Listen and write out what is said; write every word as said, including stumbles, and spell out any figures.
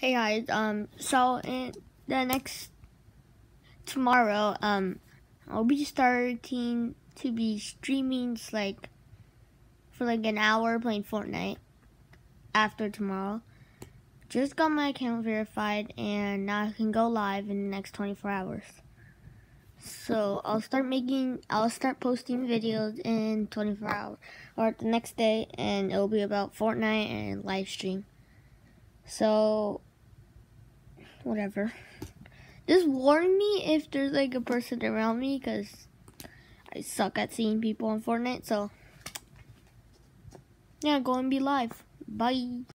Hey guys, um, so in the next tomorrow, um, I'll be starting to be streaming like for like an hour playing Fortnite after tomorrow. Just got my account verified and now I can go live in the next twenty-four hours. So I'll start making, I'll start posting videos in twenty-four hours or the next day, and it'll be about Fortnite and live stream. So whatever. Just warn me if there's like a person around me, because I suck at seeing people on Fortnite. So yeah, go and be live. Bye.